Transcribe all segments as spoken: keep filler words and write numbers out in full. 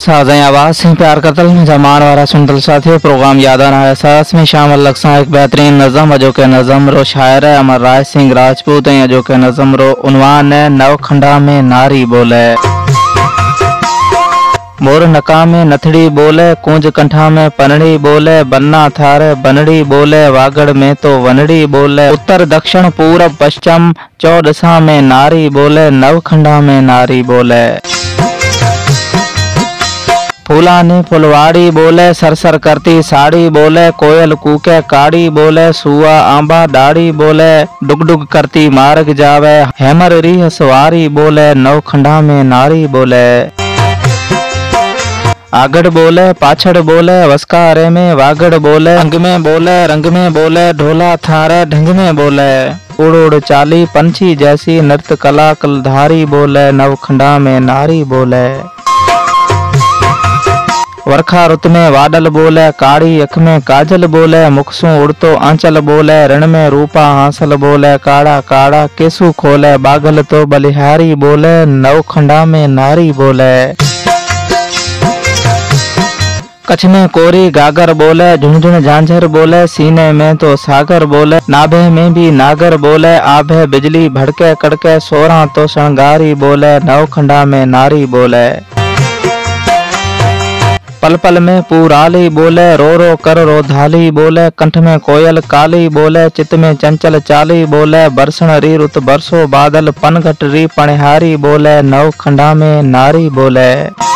साज़ आवाज़ से प्यार करतल जमान वारा सुनतल साथियों प्रोग्राम यादाना है सास में शामिल लक्सा एक बेहतरीन नज़म अजो के नज़म रो शायर है अमर राय सिंह राजपूत अजो के नज़म रो उन्वान है नवखंडा में नारी बोले। मोर नका में नथड़ी बोले कूंज कंठा में पनड़ी बोले बन्ना थारे बनड़ी बोले वागड़ में तो वनड़ी बोले उत्तर दक्षिण पूरब पश्चिम चौदसा में नारी बोले नवखंडा में नारी बोले। फूलानी फुलवाड़ी बोले सरसर करती साड़ी बोले कोयल कूके काड़ी बोले सुआ आंबा डाड़ी बोले डुग डुग करती मार्ग जावे हेमर रीह सवारी बोले नवखंडा में नारी बोले। आगड़ बोले पाछड़ बोले वस्कारे में वागड़ बोले अंग में बोले रंग में बोले ढोला थारे ढंग में बोले उड़ उड़ चाली पंछी जैसी नृत्य कला कलधारी बोले नवखंडा में नारी बोले। वर्खा रुत में वाडल बोले काड़ी अख में काजल बोले मुखसू उड़तो आंचल बोले रण में रूपा हांसल बोले काड़ा काड़ा केसू खोले बागल तो बलिहारी बोले नवखंडा में नारी बोले। कच्छ में कोरी गागर बोले झुंझुन झांझर बोले सीने में तो सागर बोले नाभे में भी नागर बोले आभे बिजली भड़के कड़के सोरा तो शृंगारी बोले नवखंडा में नारी बोले। पल पल में पूराली बोले रो रो कर रोधाली बोले कंठ में कोयल काली बोले चित में चंचल चाली बोले बरसण री रुत बरसो बादल पनघट री पणिहारी बोले नवखंडा में नारी बोले।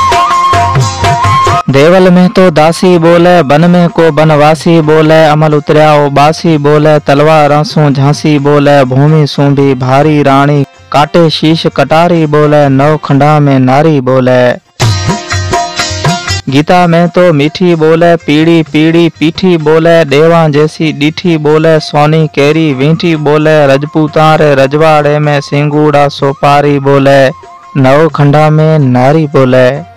देवल में तो दासी बोले बन में को बनवासी बोले अमल उतरियाओ बासी बोले तलवार सू झांसी बोले भूमि सू भी भारी रानी काटे शीश कटारी बोले नवखंडा में नारी बोले। गीता में तो मीठी बोले पीड़ी पीड़ी पीठी बोले देवा जैसी डीठी बोले सोनी केरी वीठी बोले रजपूता रे रजवाड़े में सिंगूड़ा सोपारी बोले नवखंडा में नारी बोले।